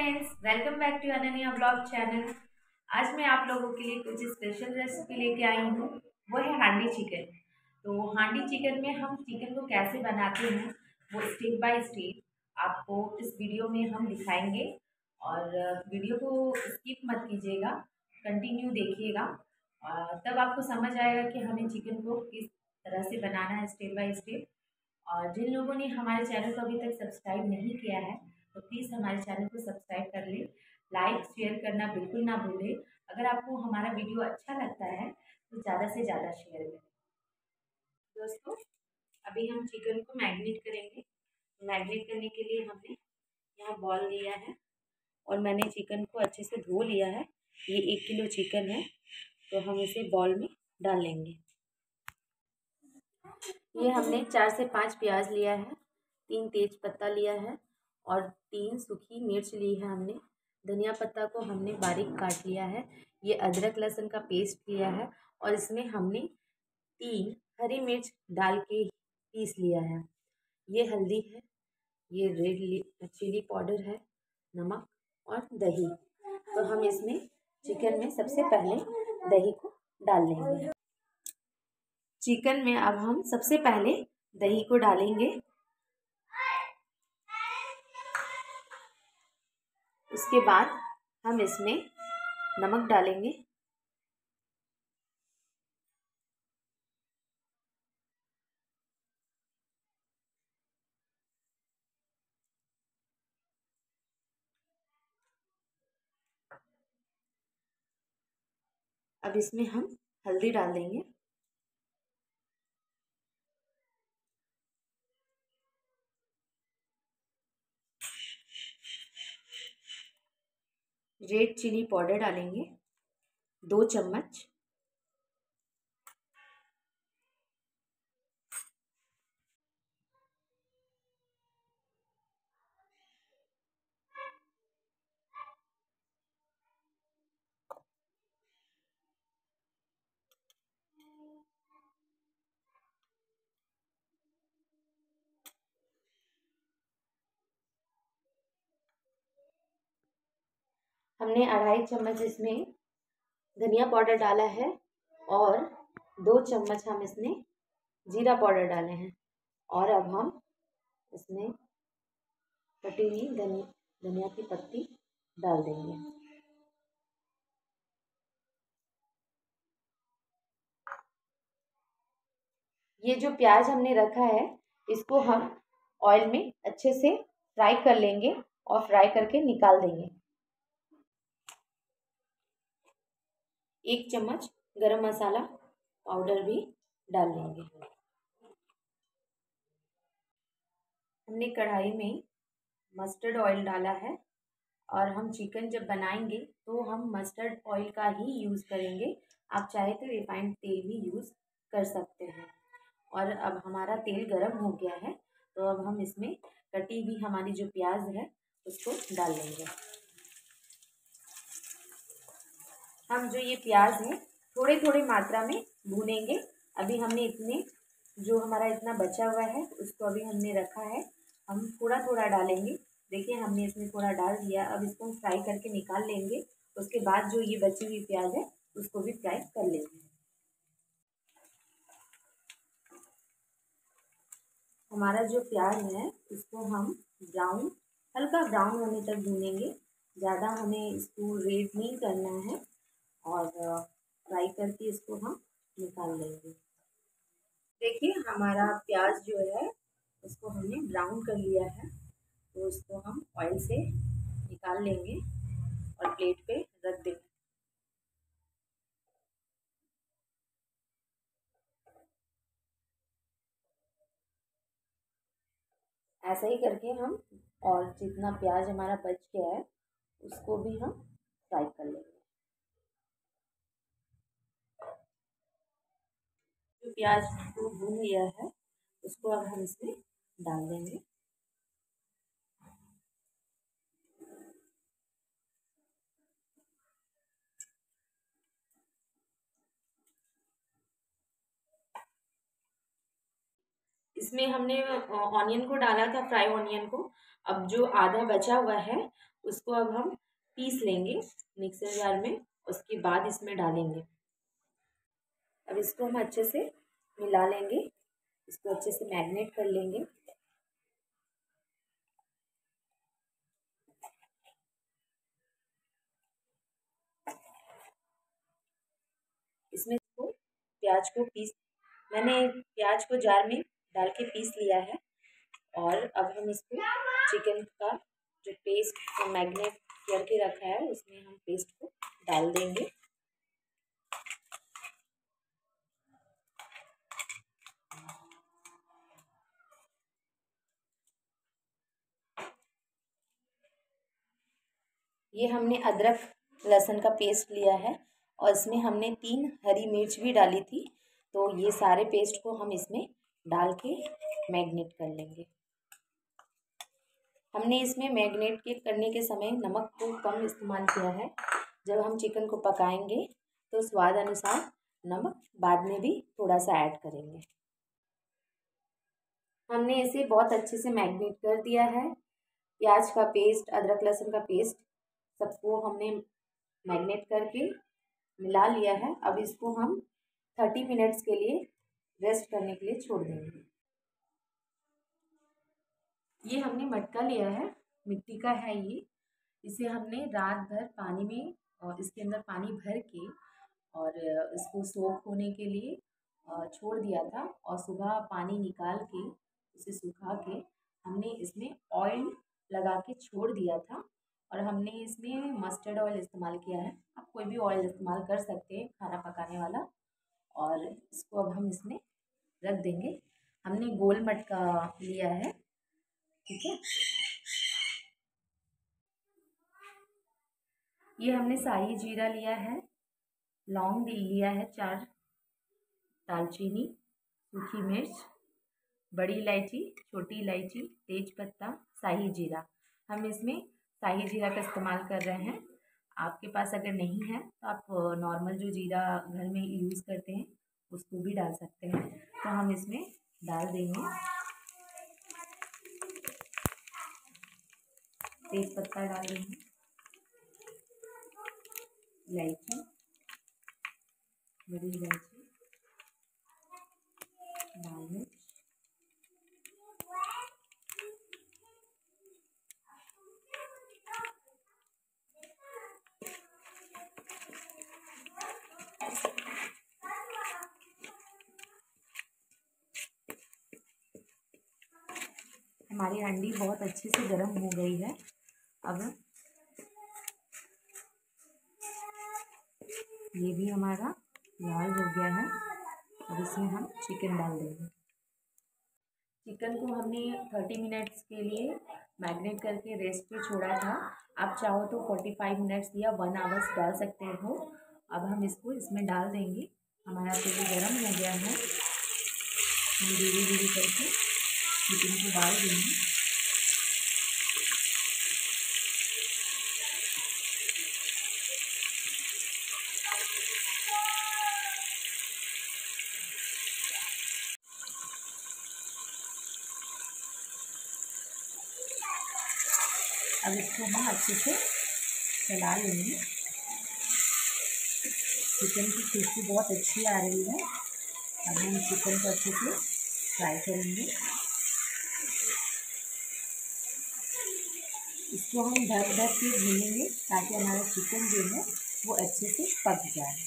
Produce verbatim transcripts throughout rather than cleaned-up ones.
Friends, welcome back to Ananya blog channel. आज मैं आप लोगों के लिए कुछ स्पेशल रेसिपी लेके आई हूँ। वो है हांडी चिकन। तो हांडी चिकन में हम चिकन को कैसे बनाते हैं वो स्टेप बाय स्टेप आपको इस वीडियो में हम दिखाएंगे। और वीडियो को स्किप मत कीजिएगा, कंटिन्यू देखिएगा, तब आपको समझ आएगा कि हमें चिकन को किस तरह से बनाना है स्टेप बाय स्टेप। और जिन लोगों ने हमारे चैनल को अभी तक सब्सक्राइब नहीं किया है तो प्लीज़ हमारे चैनल को सब्सक्राइब कर ले। लाइक शेयर करना बिल्कुल ना भूलें। अगर आपको हमारा वीडियो अच्छा लगता है तो ज़्यादा से ज़्यादा शेयर करें। दोस्तों, अभी हम चिकन को मैरिनेट करेंगे। मैरिनेट करने के लिए हमने यहाँ बॉल लिया है और मैंने चिकन को अच्छे से धो लिया है। ये एक किलो चिकन है तो हम इसे बॉल में डाल लेंगे। ये हमने चार से पाँच प्याज लिया है, तीन तेज पत्ता लिया है और तीन सूखी मिर्च ली है हमने। धनिया पत्ता को हमने बारीक काट लिया है। ये अदरक लहसुन का पेस्ट लिया है और इसमें हमने तीन हरी मिर्च डाल के पीस लिया है। ये हल्दी है, ये रेड चिली पाउडर है, नमक और दही। तो हम इसमें चिकन में सबसे पहले दही को डाल लेंगे। चिकन में अब हम सबसे पहले दही को डालेंगे। उसके बाद हम इसमें नमक डालेंगे। अब इसमें हम हल्दी डाल देंगे। रेड चिली पाउडर डालेंगे दो चम्मच। हमने अढ़ाई चम्मच इसमें धनिया पाउडर डाला है और दो चम्मच हम इसमें जीरा पाउडर डाले हैं। और अब हम इसमें कटी हुई धनिया धनिया की पत्ती डाल देंगे। ये जो प्याज हमने रखा है इसको हम ऑयल में अच्छे से फ्राई कर लेंगे और फ्राई करके निकाल देंगे। एक चम्मच गरम मसाला पाउडर भी डाल लेंगे। हमने कढ़ाई में मस्टर्ड ऑयल डाला है और हम चिकन जब बनाएंगे तो हम मस्टर्ड ऑयल का ही यूज़ करेंगे। आप चाहे तो रिफाइंड तेल भी यूज़ कर सकते हैं। और अब हमारा तेल गरम हो गया है तो अब हम इसमें कटी हुई हमारी जो प्याज है उसको डाल लेंगे। हम जो ये प्याज है थोड़े थोड़े मात्रा में भूनेंगे। अभी हमने इतने जो हमारा इतना बचा हुआ है उसको अभी हमने रखा है, हम थोड़ा थोड़ा डालेंगे। देखिए हमने इसमें थोड़ा डाल दिया। अब इसको हम फ्राई करके निकाल लेंगे। उसके बाद जो ये बची हुई प्याज है उसको भी फ्राई कर लेंगे। हमारा जो प्याज है इसको हम ब्राउन हल्का ब्राउन होने तक भूनेंगे। ज़्यादा हमें इसको रेड नहीं करना है और फ्राई करके इसको हम निकाल लेंगे। देखिए हमारा प्याज जो है उसको हमने ब्राउन कर लिया है तो इसको हम ऑयल से निकाल लेंगे और प्लेट पे रख देंगे। ऐसा ही करके हम और जितना प्याज हमारा बच गया है उसको भी हम फ्राई कर लेंगे। जो प्याज को भून लिया है उसको अब हम इसमें डाल देंगे। इसमें हमने ऑनियन को डाला था, फ्राई ऑनियन को। अब जो आधा बचा हुआ है उसको अब हम पीस लेंगे मिक्सर जार में, उसके बाद इसमें डालेंगे। अब इसको हम अच्छे से मिला लेंगे, इसको अच्छे से मैरिनेट कर लेंगे। इसमें इसको प्याज को पीस मैंने प्याज को जार में डाल के पीस लिया है। और अब हम इसको चिकन का जो पेस्ट मैरिनेट करके रखा है उसमें हम पेस्ट को डाल देंगे। ये हमने अदरक लहसुन का पेस्ट लिया है और इसमें हमने तीन हरी मिर्च भी डाली थी। तो ये सारे पेस्ट को हम इसमें डाल के मैरिनेट कर लेंगे। हमने इसमें मैरिनेट के करने के समय नमक को कम इस्तेमाल किया है। जब हम चिकन को पकाएंगे तो स्वाद अनुसार नमक बाद में भी थोड़ा सा ऐड करेंगे। हमने इसे बहुत अच्छे से मैरिनेट कर दिया है। प्याज का पेस्ट, अदरक लहसुन का पेस्ट सबको हमने मैरिनेट करके मिला लिया है। अब इसको हम थर्टी मिनट्स के लिए रेस्ट करने के लिए छोड़ देंगे। ये हमने मटका लिया है, मिट्टी का है ये। इसे हमने रात भर पानी में और इसके अंदर पानी भर के और इसको सोख होने के लिए छोड़ दिया था। और सुबह पानी निकाल के इसे सुखा के हमने इसमें ऑयल लगा के छोड़ दिया था। और हमने इसमें मस्टर्ड ऑयल इस्तेमाल किया है। आप कोई भी ऑयल इस्तेमाल कर सकते हैं खाना पकाने वाला। और इसको अब हम इसमें रख देंगे। हमने गोल मटका लिया है, ठीक है। ये हमने शाही जीरा लिया है, लौंग लिया है चार, दालचीनी, सूखी मिर्च, बड़ी इलायची, छोटी इलायची, तेज पत्ता, शाही जीरा। हम इसमें शाही जीरा का इस्तेमाल कर रहे हैं। आपके पास अगर नहीं है तो आप नॉर्मल जो जीरा घर में यूज़ करते हैं उसको भी डाल सकते हैं। तो हम इसमें डाल देंगे तेज पत्ता, डाल देंगे इलायची, बड़ी इलायची, लाल मिर्च, हमारी हंडी बहुत अच्छे से गर्म हो गई है। अब ये भी हमारा लाल हो गया है। अब इसमें हम चिकन डाल देंगे। चिकन को हमने थर्टी मिनट्स के लिए मैरिनेट करके रेस्ट पे छोड़ा था। आप चाहो तो फोर्टी फाइव मिनट्स या वन आवर्स डाल सकते हो। अब हम इसको इसमें डाल देंगे। हमारा तेल गरम हो गया है। हम धीरे धीरे करके चिकन को डाल देंगे। अब इसको हम अच्छे से चला लेंगे। चिकन की खुशबू बहुत अच्छी आ रही है। अब हम चिकन को अच्छे से फ्राई करेंगे। इसको हम ढक ढक के भूनेंगे ताकि हमारा चिकन जो है वो अच्छे से पक जाए।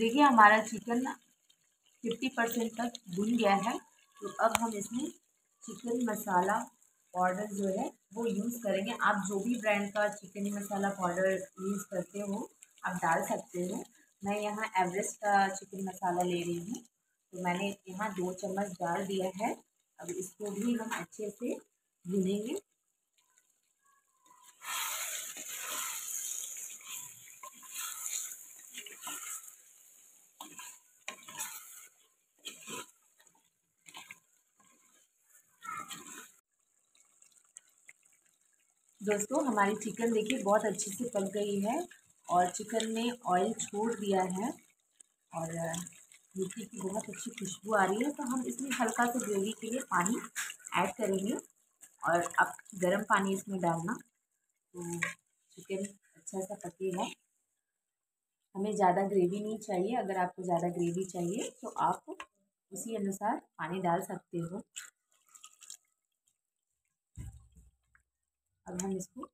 देखिए हमारा चिकन फिफ्टी परसेंट तक भुन गया है। तो अब हम इसमें चिकन मसाला पाउडर जो है वो यूज़ करेंगे। आप जो भी ब्रांड का चिकन मसाला पाउडर यूज़ करते हो आप डाल सकते हो। मैं यहाँ एवरेस्ट का चिकन मसाला ले रही हूँ, तो मैंने यहाँ दो चम्मच डाल दिया है। अब इसको भी हम अच्छे से भूनेंगे। दोस्तों हमारी चिकन देखिए बहुत अच्छे से पक गई है और चिकन ने ऑयल छोड़ दिया है और मिर्ची की बहुत अच्छी खुशबू आ रही है। तो हम इसमें हल्का सा ग्रेवी के लिए पानी ऐड करेंगे और अब गर्म पानी इसमें डालना, तो चिकन अच्छा सा पकेगा। हमें ज़्यादा ग्रेवी नहीं चाहिए। अगर आपको ज़्यादा ग्रेवी चाहिए तो आप उसी अनुसार पानी डाल सकते हो। अब हम इसको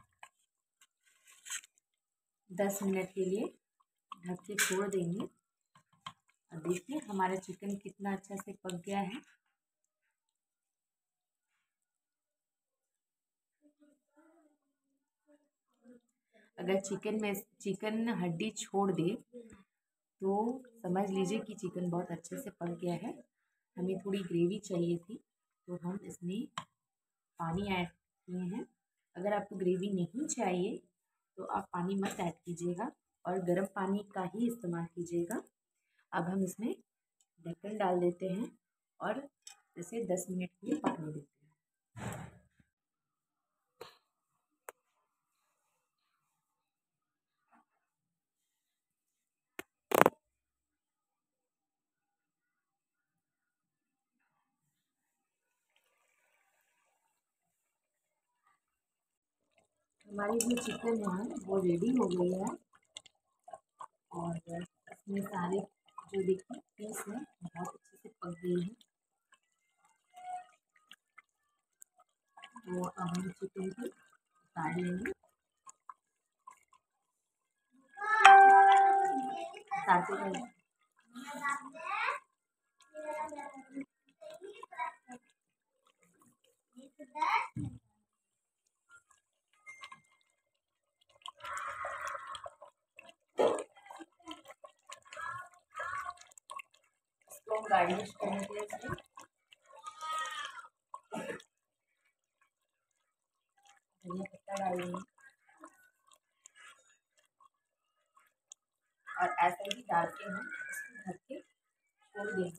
दस मिनट के लिए ढक के छोड़ देंगे। और देखिए हमारा चिकन कितना अच्छा से पक गया है। अगर चिकन में चिकन हड्डी छोड़ दे तो समझ लीजिए कि चिकन बहुत अच्छे से पक गया है। हमें थोड़ी ग्रेवी चाहिए थी तो हम इसमें पानी ऐड किए हैं। अगर आपको ग्रेवी नहीं चाहिए तो आप पानी मत ऐड कीजिएगा और गर्म पानी का ही इस्तेमाल कीजिएगा। अब हम इसमें ढक्कन डाल देते हैं और इसे दस मिनट के लिए पकने देते हैं। हमारी जो चिकन है वो रेडी हो गई है और इसमें सारे जो देखिए पीस है बहुत अच्छे से पक गई है। तो अब हम चिकन को उतार लेंगे। उतारते रहें। इसको गार्निश करने के लिए इसमें धनिया पत्ता डालेंगे और ऐसे ही डाल के हम इसको ढक के छोड़ देंगे।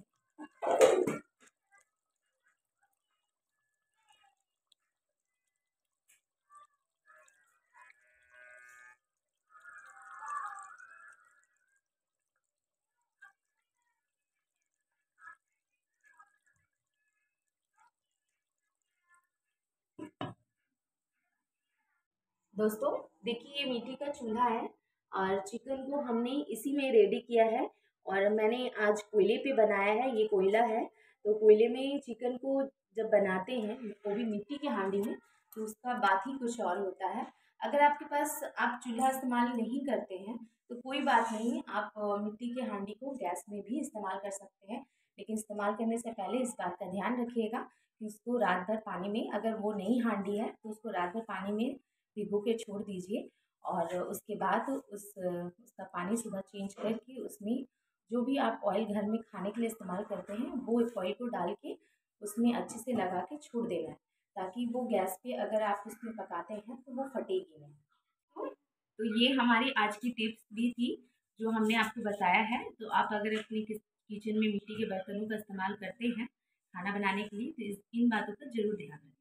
दोस्तों देखिए ये मिट्टी का चूल्हा है और चिकन को हमने इसी में रेडी किया है और मैंने आज कोयले पे बनाया है। ये कोयला है तो कोयले में चिकन को जब बनाते हैं वो भी मिट्टी के हांडी में तो उसका बात ही कुछ और होता है। अगर आपके पास आप चूल्हा इस्तेमाल नहीं करते हैं तो कोई बात नहीं, आप मिट्टी के हांडी को गैस में भी इस्तेमाल कर सकते हैं। लेकिन इस्तेमाल करने से पहले इस बात का ध्यान रखिएगा कि उसको रात भर पानी में, अगर वो नई हांडी है तो उसको रात भर पानी में भिगो के छोड़ दीजिए और उसके बाद उस उसका पानी सुबह चेंज करके उसमें जो भी आप ऑयल घर में खाने के लिए इस्तेमाल करते हैं वो ऑयल को डाल के उसमें अच्छे से लगा के छोड़ देना है, ताकि वो गैस पे अगर आप उसमें पकाते हैं तो वो फटेगी नहीं। तो, तो ये हमारी आज की टिप्स भी थी जो हमने आपको बताया है। तो आप अगर अपने किचन में मिट्टी के बर्तनों का इस्तेमाल करते हैं खाना बनाने के लिए तो इन बातों का जरूर ध्यान रखें।